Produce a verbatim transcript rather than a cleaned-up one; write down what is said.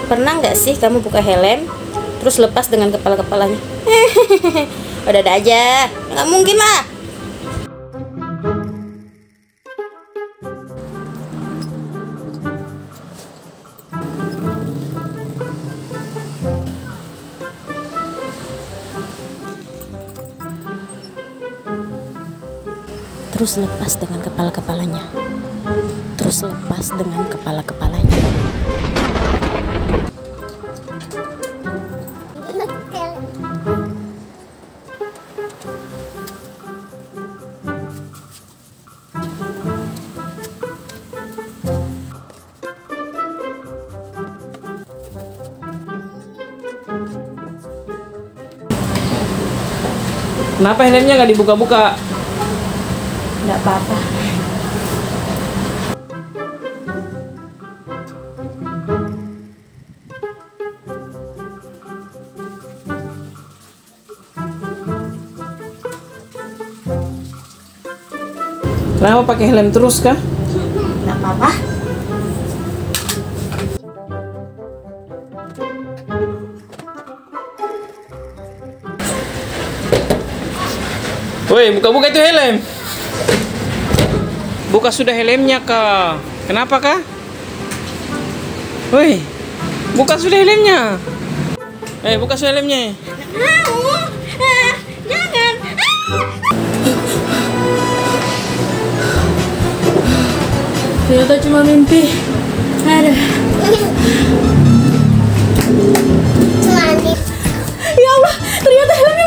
Pernah nggak sih kamu buka helm terus lepas dengan kepala-kepalanya? Udah-udah aja, nggak mungkin lah. Terus lepas dengan kepala-kepalanya. Terus lepas dengan kepala-kepalanya. Kenapa helmnya nggak dibuka-buka? Nggak apa-apa. Kenapa pakai helm terus kah? Nggak apa-apa. Woi, buka-buka itu helm. Buka sudah helmnya kak. Kenapa kak? Woi, buka sudah helmnya. Eh, buka sudah helmnya. Mau? Ah, jangan. Ternyata cuma mimpi. Aduh. Ya Allah, ternyata helmnya